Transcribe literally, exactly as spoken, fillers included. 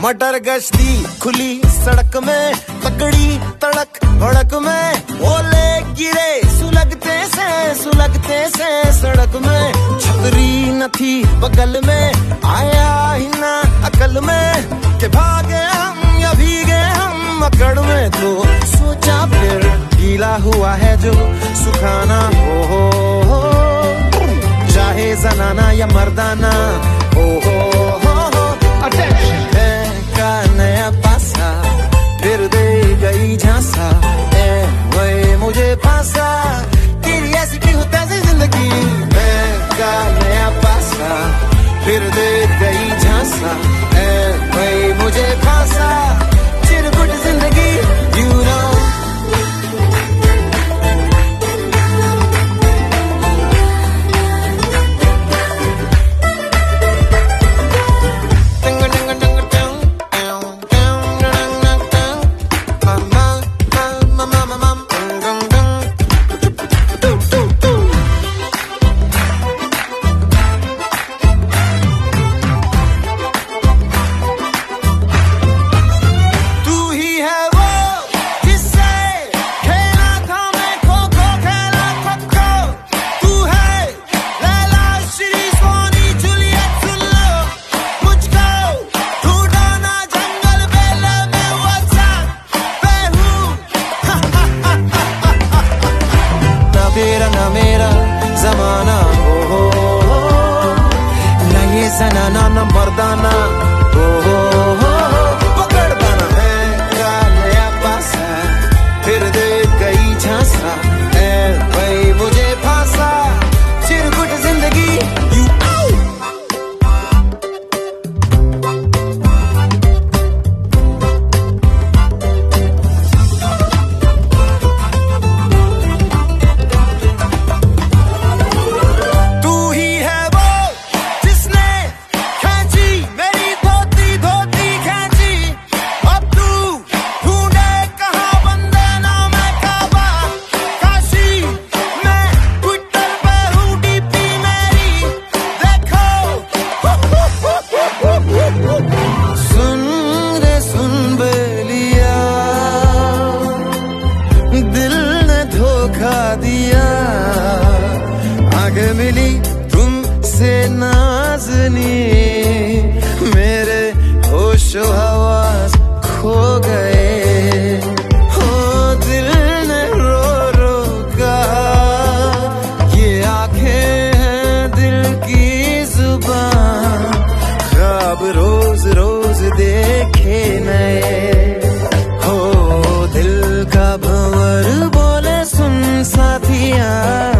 मटर गश्ती खुली सड़क में, तकड़ी तड़क भड़क में, ओले गिरे सुलगते से सुलगते से सड़क में। छतरी न थी बगल में, आया ही ना अकल में कि भागे हम या भीगे हम अकड़ में। तो सोचा फिर गीला हुआ है जो सुखाना हो, हो, हो चाहे जनाना या मर्दाना हो, हो, हो, हो। का नया पासा फिर दे गई झांसा, ए वही मुझे फांसा, तेरी ऐसी की होता है जिंदगी। मैं का नया पासा फिर दे गई झांसा, ए वही मुझे फांसा, चिरकुट जिंदगी यू नो। तेरा ना मेरा जमाना हो, हो, हो, ना ये जनाना ना मर्दाना हो, हो, हो, पकड़ बना है का नया पासा फिर दे गई झांसा, ए वही मुझे फांसा, चिरकुट जिंदगी यू। दिया आगे मिली तुमसे नाज़नी, मेरे होश हवास खो गए हो, दिल ने रो रो कहा ये आंखें हैं दिल की जुबान, ख्वाब रोज रोज देखे नए हो, दिल का भंवर बोले सुन साथिया।